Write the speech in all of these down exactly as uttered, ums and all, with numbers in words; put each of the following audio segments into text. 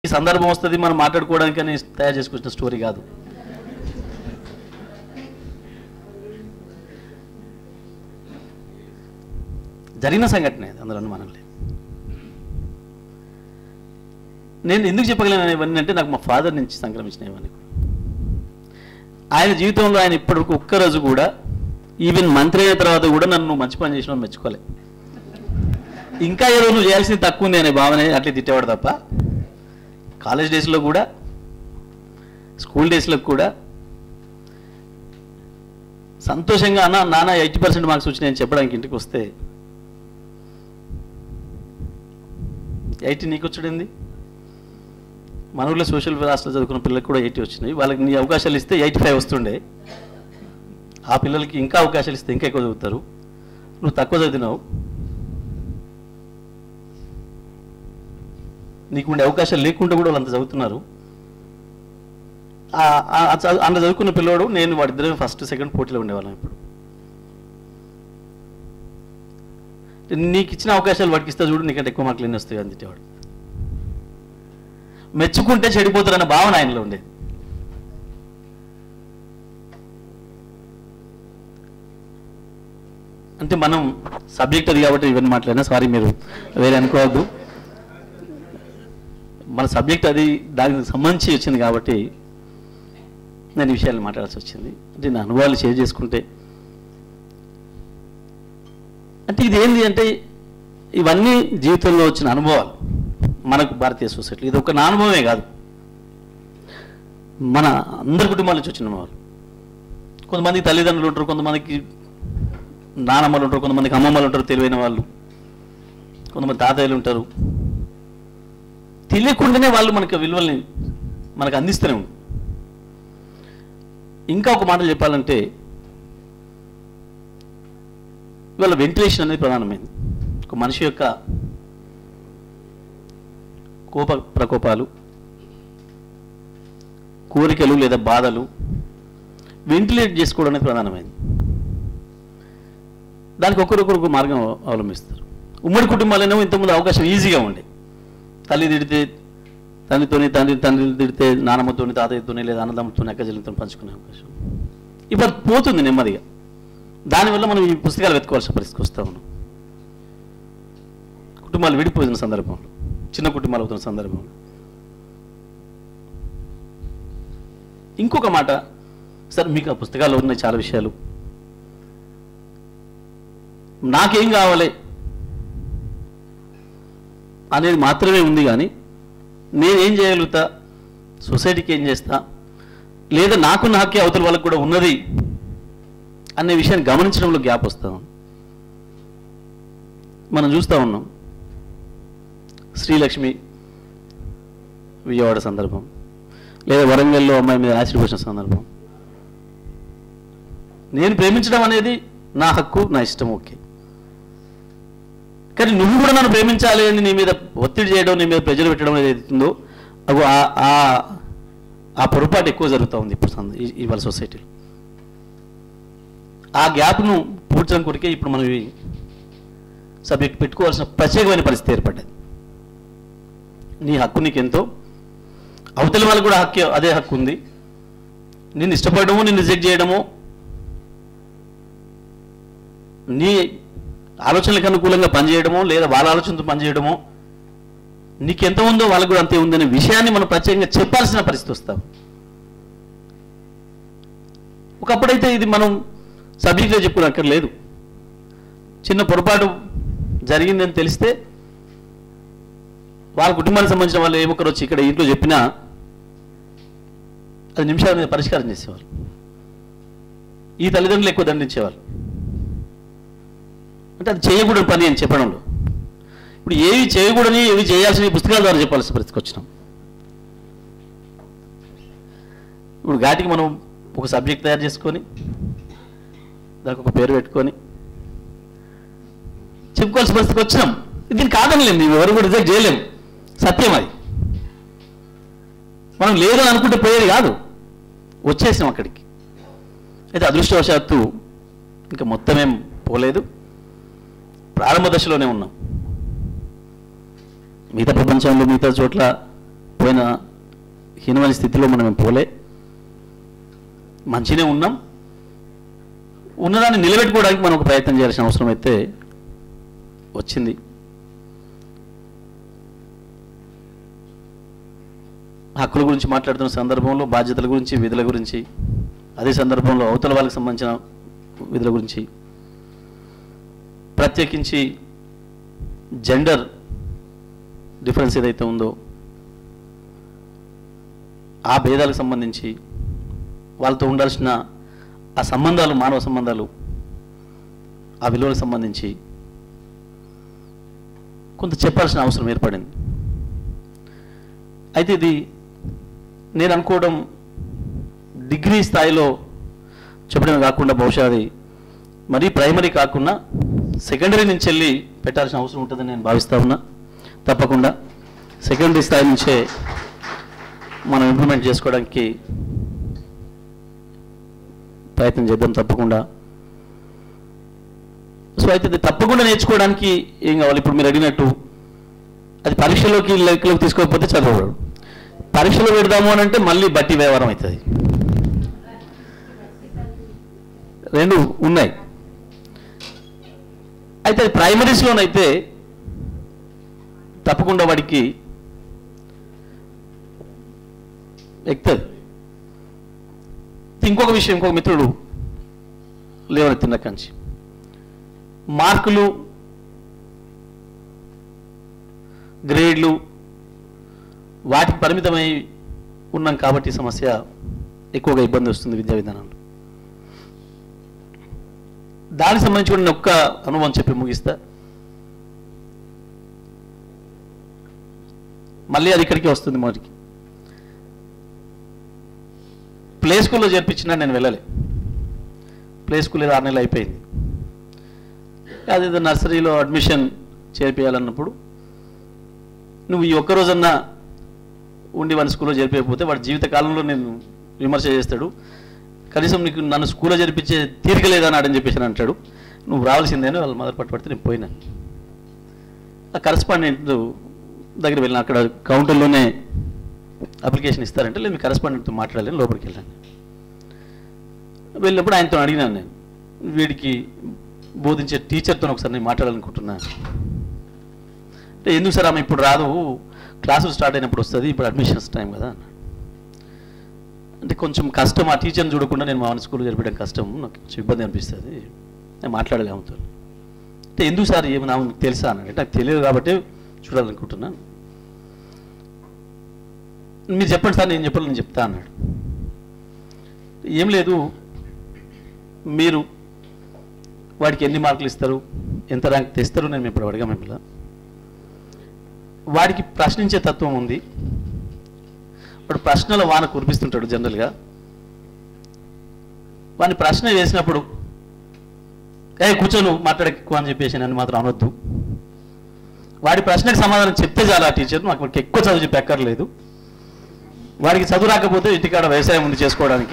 సందర్భం వస్తుంది మనం మాట్లాడుకోవడానికి అని తయారు చేసుకొచ్చిన స్టోరీ కాదు. జరిగిన సంఘటనే అందులో మనల్ని. నేను ఎందుకు చెప్పగలను ఇవన్నీ అంటే నాకు మా ఫాదర్ నుంచి సంక్రమించిన ఇవన్నీ కూడా. ఆయన జీవితంలో ఆయన ఇప్పటివరకు ఒక్కరోజు కూడా ఈవెన్ మంత్రి అయిన తర్వాత కూడా నన్ను మంచి పని చేసిన మెచ్చుకోలే. ఇంకా ఏదో నువ్వు చేయాల్సింది తక్కువ ఉంది అనే భావన అట్లా తిట్టేవాడు తప్ప కాలేజ్ డేస్లో కూడా స్కూల్ డేస్లో కూడా సంతోషంగా అన్న నాన్న ఎయిటీ పర్సెంట్ మార్క్స్ వచ్చినాయని చెప్పడానికి ఇంటికి వస్తే ఎయిటీ నీకు వచ్చాడింది, మన ఊళ్ళో సోషల్ క్లాస్లో చదువుకున్న పిల్లలకు కూడా ఎయిటీ వచ్చినాయి. వాళ్ళకి నీ అవకాశాలు ఇస్తే ఎయిటీ ఫైవ్ వస్తుండే, ఆ పిల్లలకి ఇంకా అవకాశాలు ఇస్తే ఇంకా ఎక్కువ చదువుతారు. నువ్వు తక్కువ చదివినావు, నీకు ఉండే అవకాశాలు లేకుండా కూడా వాళ్ళు అంత చదువుతున్నారు. అందులో చదువుకున్న పిల్లవాడు నేను వాడిద్దరే ఫస్ట్ సెకండ్ పోటీలో ఉండేవాళ్ళం. ఇప్పుడు నీకు ఇచ్చిన అవకాశాలు వాడికి ఇస్తా చూడు, నీకంటే ఎక్కువ మార్కులు ఎన్ని వస్తాయి అని తిట్టేవాడు. మెచ్చుకుంటే చెడిపోతారన్న భావన ఆయనలో ఉండేది. అంటే మనం సబ్జెక్ట్ అది కాబట్టి ఇవన్నీ మాట్లాడినా సారీ, మీరు వేరే అనుకోవద్దు. మన సబ్జెక్ట్ అది దానికి సంబంధించి వచ్చింది కాబట్టి నేను ఈ విషయాలు మాట్లాడాల్సి వచ్చింది. అంటే నా అనుభవాలు షేర్ చేసుకుంటే అంటే ఇది ఏంటి అంటే ఇవన్నీ జీవితంలో వచ్చిన అనుభవాలు మనకు భారతీయ సొసైటీ. ఇది ఒక నా అనుభవమే కాదు, మన అందరి కుటుంబాల నుంచి వచ్చిన అనుభవాలు. కొంతమందికి తల్లిదండ్రులు ఉంటారు, కొంతమందికి నానమ్మలు ఉంటారు, కొంతమందికి అమ్మమ్మలు ఉంటారు తెలివైన వాళ్ళు, కొంతమంది తాతయ్యలు ఉంటారు. తెలియకుండానే వాళ్ళు మనకి విలువల్ని మనకు అందిస్తూనే ఉంటారు. ఇంకా ఒక మాట చెప్పాలంటే ఇవాళ వెంటిలేషన్ అనేది ప్రధానమైంది. ఒక మనిషి యొక్క కోప ప్రకోపాలు, కోరికలు లేదా బాధలు వెంటిలేట్ చేసుకోవడం అనేది ప్రధానమైంది. దానికి ఒకరొకరు మార్గం అవలంబిస్తారు. ఉమ్మడి కుటుంబాలనేమో ఇంతకుముందు అవకాశం ఈజీగా ఉండే, తల్లి తిడితే తండ్రితోని, తండ్రి తండ్రి తిడితే నానమ్మతోని, తాతయ్యతోని లేదా అన్నదమ్ముతోని, అక్కజల్లతో పంచుకునే అవకాశం ఇప్పుడు పోతుంది నెమ్మదిగా. దానివల్ల మనం ఈ పుస్తకాలు వెతుకోవాల్సిన పరిస్థితికి వస్తూ ఉన్నాం. కుటుంబాలు విడిపోతున్న సందర్భంలో, చిన్న కుటుంబాలు అవుతున్న సందర్భంలో. ఇంకొక మాట, సార్ మీకు ఆ పుస్తకాల్లో ఉన్నాయి చాలా విషయాలు, నాకేం కావాలి అనేది మాత్రమే ఉంది, కానీ నేనేం చేయగలుగుతా, సొసైటీకి ఏం చేస్తా, లేదా నాకున్న హక్కే అవతల వాళ్ళకు కూడా ఉన్నది అనే విషయాన్ని గమనించడంలో గ్యాప్ వస్తాం. మనం చూస్తూ ఉన్నాం శ్రీలక్ష్మి విజయవాడ సందర్భం, లేదా వరంగల్లో అమ్మాయి మీద యాసిడ్ పోసిన సందర్భం. నేను ప్రేమించడం అనేది నా హక్కు, నా ఇష్టం, ఓకే. కానీ నువ్వు కూడా నన్ను ప్రేమించాలి అని నీ మీద ఒత్తిడి చేయడం, నీ మీద ప్రెజర్ పెట్టడం ఏదైతుందో అవి ఆ పొరపాటు ఎక్కువ జరుగుతూ ఉంది ఇప్పుడు ఇవాళ సొసైటీలో. ఆ గ్యాప్ను పూడ్చడం కొరికే ఇప్పుడు మనం ఈ సబ్జెక్ట్ పెట్టుకోవాల్సిన ప్రత్యేకమైన పరిస్థితి ఏర్పడ్డది. నీ హక్కు నీకెంతో, అవతలి వాళ్ళకు కూడా హక్కు అదే హక్కు ఉంది. నిన్ను ఇష్టపడము, నిన్ను రిజెక్ట్ చేయడము, నీ ఆలోచనలకు అనుకూలంగా పనిచేయడమో లేదా వాళ్ళ ఆలోచనతో పనిచేయడమో, నీకెంత ఉందో వాళ్ళకు కూడా అంతే ఉందనే విషయాన్ని మనం ప్రత్యేకంగా చెప్పాల్సిన పరిస్థితి వస్తాం. ఒకప్పుడైతే ఇది మనం సబ్జెక్ట్లో చెప్పుకోనక్కర్లేదు. చిన్న పొరపాటు జరిగిందని తెలిస్తే వాళ్ళ కుటుంబానికి సంబంధించిన వాళ్ళు ఏ ఒక్కరు వచ్చి ఇక్కడ ఇంట్లో చెప్పినా అది నిమిషాల మీద పరిష్కారం చేసేవాళ్ళు. ఈ తల్లిదండ్రులు ఎక్కువ దండించేవాళ్ళు, అంటే అది చేయకూడని పని అని చెప్పడంలో. ఇప్పుడు ఏవి చేయకూడని ఏవి చేయాల్సిన పుస్తకాల ద్వారా చెప్పాల్సిన పరిస్థితికి వచ్చినాం. ఇప్పుడు ఘాటికి మనం ఒక సబ్జెక్ట్ తయారు చేసుకొని దానికి ఒక పేరు పెట్టుకొని చెప్పుకోవాల్సిన పరిస్థితికి వచ్చినాం. దీన్ని కాదనలేము, మేము ఎవరు కూడా రిజెక్ట్ చేయలేము, సత్యం అది. మనం లేదు అనుకుంటే పోయేది కాదు, వచ్చేసాం అక్కడికి. అయితే అదృష్టవశాత్తు ఇంకా మొత్తమేం పోలేదు, ప్రారంభ దశలోనే ఉన్నాం. మిగతా ప్రపంచంలో మిగతా చోట్ల పోయిన హీనమైన స్థితిలో మనం పోలే, మంచిగానే ఉన్నాం. ఉన్నదాన్ని నిలబెట్టుకోవడానికి మనం ఒక ప్రయత్నం చేయాల్సిన అవసరం అయితే వచ్చింది. హక్కుల గురించి మాట్లాడుతున్న సందర్భంలో బాధ్యతల గురించి, విధుల గురించి, అదే సందర్భంలో అవతల వాళ్ళకి సంబంధించిన విధుల గురించి, ప్రత్యేకించి జెండర్ డిఫరెన్స్ ఏదైతే ఉందో ఆ భేదాలకు సంబంధించి, వాళ్ళతో ఉండాల్సిన ఆ సంబంధాలు, మానవ సంబంధాలు, ఆ విలువలకు సంబంధించి కొంత చెప్పాల్సిన అవసరం ఏర్పడింది. అయితే ఇది నేను అనుకోవడం డిగ్రీ స్థాయిలో చెప్పడమే కాకుండా బహుశా అది మరీ ప్రైమరీ కాకుండా సెకండరీ నుంచి వెళ్ళి పెట్టాల్సిన అవసరం ఉంటుందని నేను భావిస్తా ఉన్నా. తప్పకుండా సెకండరీ స్థాయి నుంచే మనం ఇంప్లిమెంట్ చేసుకోవడానికి ప్రయత్నం చేద్దాం తప్పకుండా. సో అయితే ఇది తప్పకుండా నేర్చుకోవడానికి ఏం కావాలి? ఇప్పుడు మీరు అడిగినట్టు అది పరీక్షలోకి లెక్కలోకి తీసుకోకపోతే చదవడు. పరీక్షలో పెడదాము అని అంటే మళ్ళీ బట్టి వ్యవహారం అవుతుంది. రెండు ఉన్నాయి. అయితే అది ప్రైమరీస్లోనైతే తప్పకుండా వాడికి ఎక్కుతుంది. ఇంకొక విషయం, ఇంకొక మిత్రుడు లేవనెత్తిన కంచి మార్కులు, గ్రేడ్లు వాటికి పరిమితమై ఉన్నాం కాబట్టి సమస్య ఎక్కువగా ఇబ్బంది వస్తుంది విద్యా విధానంలో. దానికి సంబంధించి కూడా నేను ఒక్క అనుభవం చెప్పి ముగిస్తా. మళ్ళీ అది ఇక్కడికి వస్తుంది. మొదటికి ప్లే స్కూల్లో చేర్పించినా నేను వెళ్ళలే. ప్లే స్కూల్ ఏదో ఆరు నెలలు అయిపోయింది. అదేదో నర్సరీలో అడ్మిషన్ చేర్పించాలన్నప్పుడు నువ్వు ఈ ఒక్కరోజన్నా ఉండి వాడిని స్కూల్లో చేర్పించకపోతే వాడి జీవితకాలంలో నేను విమర్శ చేస్తాడు. కనీసం నీకు నన్ను స్కూల్లో చేర్పించే తీరిక లేదన్నాడని చెప్పేసి అంటాడు. నువ్వు రావాల్సిందేనో వాళ్ళ మొదలు పట్టు పడితే నేను పోయినా. ఆ కరస్పాండెంట్ దగ్గర వెళ్ళిన, అక్కడ కౌంటర్లోనే అప్లికేషన్ ఇస్తారంటే లేదు మీ కరస్పాండెంట్తో మాట్లాడాలని లోపలికి వెళ్ళాను. వెళ్ళినప్పుడు ఆయనతో అడిగినాను, నేను వీడికి బోధించే టీచర్తో ఒకసారి నేను మాట్లాడాలనుకుంటున్నాను. అంటే ఎందుకు సార్ ఆమె ఇప్పుడు రాదు, క్లాసులు స్టార్ట్ అయినప్పుడు వస్తుంది, ఇప్పుడు అడ్మిషన్స్ టైం కదా అన్న. అంటే కొంచెం కష్టం, ఆ టీచర్ని చూడకుండా నేను మా స్కూల్ జరిపడం కష్టం, నాకు కొంచెం ఇబ్బంది అనిపిస్తుంది, నేను మాట్లాడలే ఆమెతో. అంటే ఎందుకు సార్ ఏమన్నా మీకు తెలుసా అన్నాడు. నాకు తెలియదు కాబట్టి చూడాలనుకుంటున్నాను. మీరు చెప్పండి సార్, నేను చెప్పాలి, నేను చెప్తా అన్నాడు. ఏం లేదు, మీరు వాడికి ఎన్ని మార్కులు ఇస్తారు, ఎంత ర్యాంక్ తెస్తారు నేను ఇప్పుడు అడిగా. మిమ్మల్ని వాడికి ప్రశ్నించే తత్వం ఉంది. వాడు ప్రశ్నల వాన కురిపిస్తుంటాడు జనరల్గా. వాడిని ప్రశ్న వేసినప్పుడు ఏ కూర్చోను మాట్లాడకు అని చెప్పేసి నన్ను మాత్రం అనొద్దు. వాడి ప్రశ్నకు సమాధానం చెప్తే చాలు ఆ టీచర్, నాకు వాడికి ఎక్కువ చదువు చెప్పి ఎక్కర్లేదు. వాడికి చదువు రాకపోతే ఇంటికాడ వ్యవసాయం ఉంది చేసుకోవడానికి,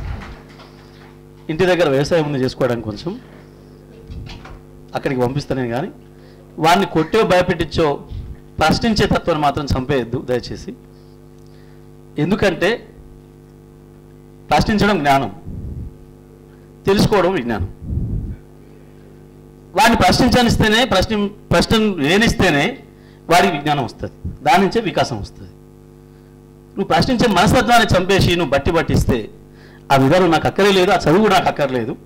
ఇంటి దగ్గర వ్యవసాయం ఉంది చేసుకోవడానికి కొంచెం అక్కడికి పంపిస్తానే కానీ వాడిని కొట్టో భయపెట్టించో ప్రశ్నించే తత్వాన్ని మాత్రం చంపేయద్దు దయచేసి. ఎందుకంటే ప్రశ్నించడం జ్ఞానం, తెలుసుకోవడం విజ్ఞానం. వాడిని ప్రశ్నించనిస్తేనే, ప్రశ్న ప్రశ్న లేనిస్తేనే వాడికి విజ్ఞానం వస్తుంది, దాని నుంచే వికాసం వస్తుంది. నువ్వు ప్రశ్నించే మనస్తత్వాన్ని చంపేసి నువ్వు బట్టి పట్టిస్తే ఆ విధానం నాకు అక్కర్లేదు, ఆ చదువు నాకు అక్కర్లేదు,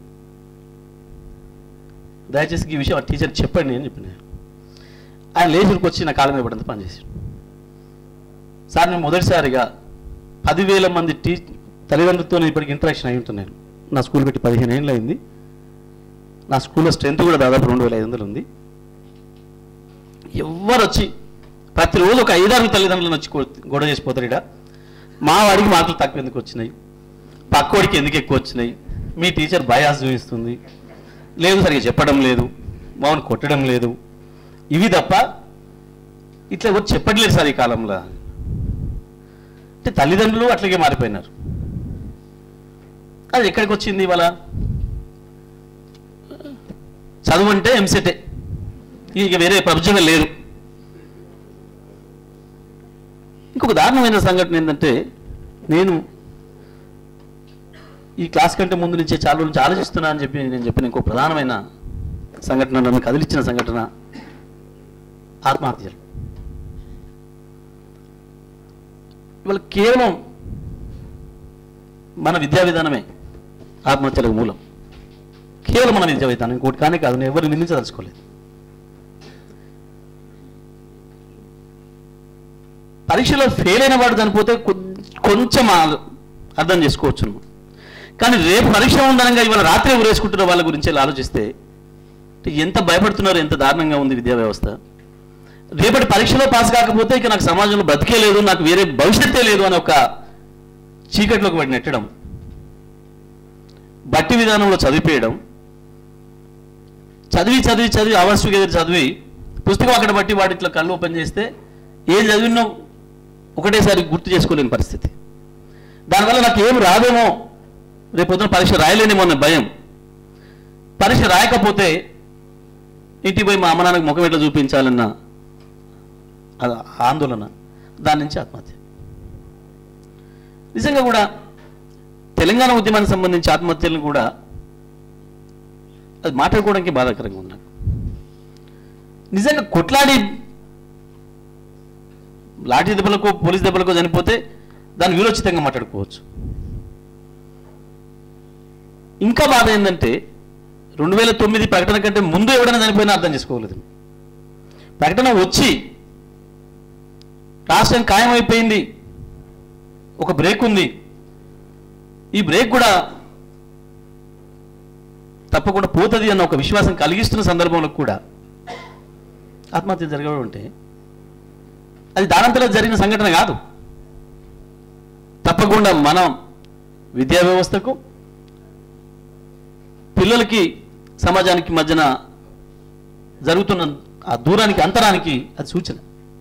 దయచేసి ఈ విషయం ఆ టీచర్ చెప్పండి అని చెప్పిన. ఆయన లేచుడికి వచ్చి నా కాలం మీద పడంత పనిచేసాడు. సార్ నేను మొదటిసారిగా పదివేల మంది టీ తల్లిదండ్రులతో ఇప్పటికి ఇంటరాక్షన్ అయి ఉంటున్నాను. నా స్కూల్ పెట్టి పదిహేను ఏళ్ళు అయింది. నా స్కూల్లో స్ట్రెంత్ కూడా దాదాపు రెండు వేల ఐదు వందలు ఉంది. ఎవరు వచ్చి ప్రతిరోజు ఒక ఐదారు తల్లిదండ్రులను వచ్చి గొడవ చేసిపోతారు. ఇక్కడ మా వాడికి మార్కులు తక్కువ ఎందుకు వచ్చినాయి, పక్కోడికి ఎందుకు ఎక్కువ వచ్చినాయి, మీ టీచర్ బయాస్ చూపిస్తుంది, లేదు సరిగ్గా చెప్పడం లేదు, మామూలు కొట్టడం లేదు, ఇవి తప్ప ఇట్లా వచ్చి చెప్పట్లేదు సార్ ఈ కాలంలో. అంటే తల్లిదండ్రులు అట్లాగే మారిపోయినారు. అది ఎక్కడికి వచ్చింది ఇవాళ? చదువు అంటే ఎంసెటే, ఇక వేరే ప్రపంచంగా లేదు. ఇంకొక దారుణమైన సంఘటన ఏంటంటే, నేను ఈ క్లాస్ కంటే ముందు నుంచే చాలా రోజుల నుంచి ఆలోచిస్తున్నా అని చెప్పి నేను చెప్పిన ఇంకో ప్రధానమైన సంఘటన, నన్ను కదిలిచ్చిన సంఘటన ఆత్మహత్యలు. ఇవాళ కేవలం మన విద్యా విధానమే ఆత్మహత్యలకు మూలం. కేవలం మన విద్యా విధానం, ఇంకోటి కానీ కాదు. నేను ఎవరు నిందించదలుచుకోలేదు. పరీక్షలో ఫెయిల్ అయిన వాడు చనిపోతే కొంచెం అర్థం చేసుకోవచ్చు, కానీ రేపు పరీక్ష ఉండగా ఇవాళ రాత్రి ఊరేసుకుంటున్న వాళ్ళ గురించి ఆలోచిస్తే ఎంత భయపడుతున్నారు, ఎంత దారుణంగా ఉంది విద్యా వ్యవస్థ. రేపటి పరీక్షలో పాస్ కాకపోతే ఇక నాకు సమాజంలో బ్రతికే లేదు, నాకు వేరే భవిష్యత్తే లేదు అని ఒక చీకట్లోకి వాడిని నెట్టడం, బట్టి విధానంలో చదివేయడం, చదివి చదివి చదివి అవర్స్ టుగెదర్ చదివి పుస్తకం అక్కడ బట్టి వాటి ఇట్లా కళ్ళు ఓపెన్ చేస్తే ఏం చదివినో ఒకటేసారి గుర్తు చేసుకోలేని పరిస్థితి. దానివల్ల నాకు ఏం రాదేమో, రేపు పొద్దున పరీక్ష రాయలేనేమో అన్న భయం, పరీక్ష రాయకపోతే ఇంటికి పోయి మా అమ్మ నాన్నకు ముఖం ఎట్లా చూపించాలన్న ఆందోళన, దాని నుంచి ఆత్మహత్య. నిజంగా కూడా తెలంగాణ ఉద్యమానికి సంబంధించి ఆత్మహత్యలను కూడా అది మాట్లాడుకోవడానికి బాధాకరంగా ఉంది నాకు. నిజంగా కొట్లాడి లాఠీ దెబ్బలకో పోలీస్ దెబ్బలకో చనిపోతే దాన్ని వీరోచితంగా మాట్లాడుకోవచ్చు. ఇంకా బాధ ఏంటంటే రెండు వేల తొమ్మిది ప్రకటన కంటే ముందు ఎవడైనా చనిపోయినా అర్థం చేసుకోలేదు. ప్రకటన వచ్చి రాష్ట్రం ఖాయమైపోయింది, ఒక బ్రేక్ ఉంది, ఈ బ్రేక్ కూడా తప్పకుండా పోతుంది అన్న ఒక విశ్వాసం కలిగిస్తున్న సందర్భంలో కూడా ఆత్మహత్య జరగడం అంటే అది దానంతలో జరిగిన సంఘటన కాదు. తప్పకుండా మనం విద్యా వ్యవస్థకు, పిల్లలకి, సమాజానికి మధ్యన జరుగుతున్న ఆ దూరానికి, అంతరానికి అది సూచన.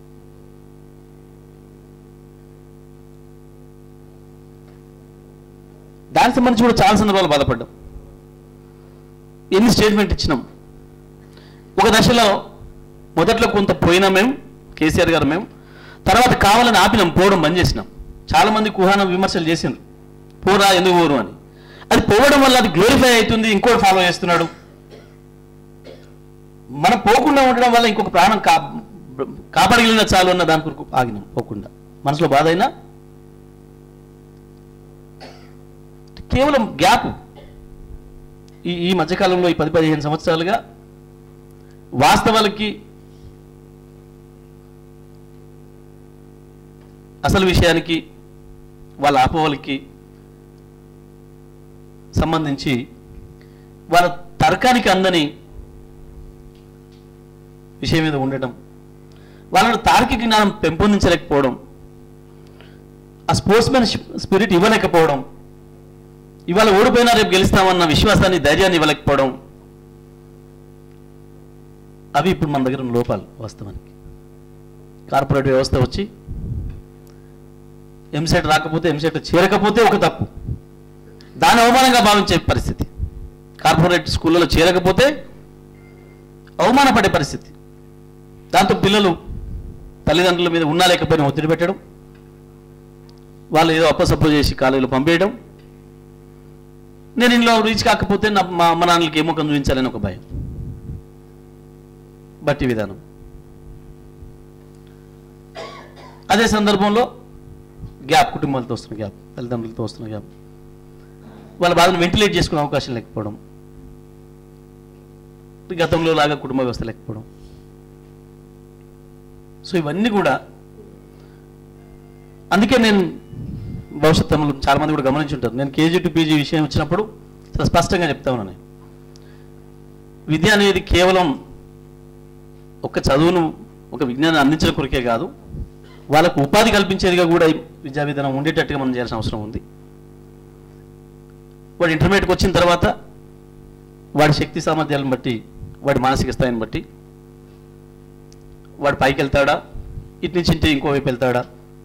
దానికి సంబంధించి కూడా చాలా సందర్భాలు బాధపడ్డాం. ఎన్ని స్టేట్మెంట్ ఇచ్చినాం. ఒక దశలో మొదట్లో కొంత పోయినాం మేము, కేసీఆర్ గారు మేము, తర్వాత కావాలని ఆపినాం, పోవడం బంద్ చేసినాం. చాలామంది కుహాన విమర్శలు చేసిండ్రు, పోరా ఎందుకు పోరు అని. అది పోవడం వల్ల అది గ్లోరిఫై అవుతుంది, ఇంకోటి ఫాలో చేస్తున్నాడు. మనం పోకుండా ఉండడం వల్ల ఇంకొక ప్రాణం కా కాపాడగలిగిన చాలు అన్న దాని కొరకు ఆగినాం. పోకుండా మనసులో బాధ అయినా కేవలం గ్యాప్. ఈ ఈ మధ్యకాలంలో ఈ పది పదిహేను సంవత్సరాలుగా వాస్తవాలకి, అసలు విషయానికి, వాళ్ళ అపోహలకి సంబంధించి వాళ్ళ తర్కానికి అందని విషయం మీద ఉండటం, వాళ్ళను తార్కిక జ్ఞానం పెంపొందించలేకపోవడం, ఆ స్పోర్ట్స్ మ్యాన్ స్పిరిట్ ఇవ్వలేకపోవడం, ఇవాళ ఓడిపోయినా రేపు గెలుస్తామన్న విశ్వాసాన్ని, ధైర్యాన్ని ఇవ్వలేకపోవడం, అవి ఇప్పుడు మన దగ్గర ఉన్న లోపాలు. వాస్తవానికి కార్పొరేట్ వ్యవస్థ వచ్చి ఎంసెట్ రాకపోతే, ఎంసెట్ చేరకపోతే ఒక తప్పు, దాని అవమానంగా భావించే పరిస్థితి. కార్పొరేట్ స్కూళ్ళలో చేరకపోతే అవమానపడే పరిస్థితి. దాంతో పిల్లలు తల్లిదండ్రుల మీద ఉన్నా లేకపోయినా ఒత్తిడి పెట్టడం, వాళ్ళు ఏదో అప్పసప్పు చేసి కాలేజీలో పంపేయడం, నేను ఇంట్లో రీచ్ కాకపోతే నా మా అమ్మ నాన్నలకి ఏమో చూపించాలని ఒక భయం. బట్టి విధానం. అదే సందర్భంలో గ్యాప్, కుటుంబాలతో వస్తున్న గ్యాప్, తల్లిదండ్రులతో వస్తున్న గ్యాప్, వాళ్ళ బాధను వెంటిలేట్ చేసుకునే అవకాశం లేకపోవడం, గతంలో లాగా కుటుంబ వ్యవస్థ లేకపోవడం. సో ఇవన్నీ కూడా, అందుకే నేను భవిష్యత్తులో చాలామంది కూడా గమనించి ఉంటారు, నేను కేజీ టు పీజీ విషయం వచ్చినప్పుడు చాలా స్పష్టంగా చెప్తా ఉన్నాను. విద్య అనేది కేవలం ఒక చదువును, ఒక విజ్ఞానాన్ని అందించడం కొరకే కాదు, వాళ్ళకు ఉపాధి కల్పించేదిగా కూడా విద్యా విధానం ఉండేటట్టుగా మనం చేయాల్సిన అవసరం ఉంది. వాడు ఇంటర్మీడియట్కి వచ్చిన తర్వాత వాడి శక్తి సామర్థ్యాలను బట్టి, వాడి మానసిక స్థాయిని బట్టి వాడు పైకి వెళ్తాడా, ఇటు నుంచి ఇంటి ఇంకో వైపు వెళ్తాడా,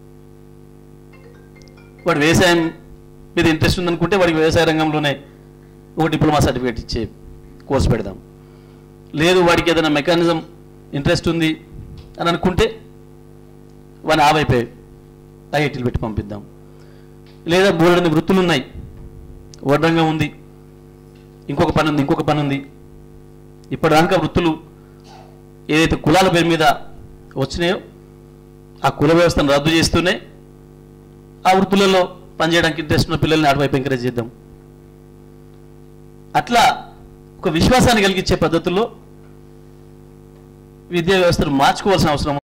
వాడు వ్యవసాయం మీద ఇంట్రెస్ట్ ఉందనుకుంటే వాడికి వ్యవసాయ రంగంలోనే ఒక డిప్లొమా సర్టిఫికేట్ ఇచ్చే కోర్సు పెడదాం. లేదు వాడికి ఏదైనా మెకానిజం ఇంట్రెస్ట్ ఉంది అని అనుకుంటే వాడిని ఆ వైపే ఐఐటీలు పెట్టి పంపిద్దాం. లేదా బోల్డని వృత్తులు ఉన్నాయి, వడ్రంగం ఉంది, ఇంకొక పని ఉంది, ఇంకొక పని ఉంది. ఇప్పటిదాకా వృత్తులు ఏదైతే కులాల పేరు మీద వచ్చినాయో ఆ కుల వ్యవస్థను రద్దు చేస్తూనే ఆ వృత్తులలో పనిచేయడానికి ఇంట్రెస్ట్ ఉన్న పిల్లల్ని అటువైపు ఎంకరేజ్ చేద్దాం. అట్లా ఒక విశ్వాసాన్ని కలిగించే పద్ధతుల్లో విద్యా వ్యవస్థను మార్చుకోవాల్సిన అవసరం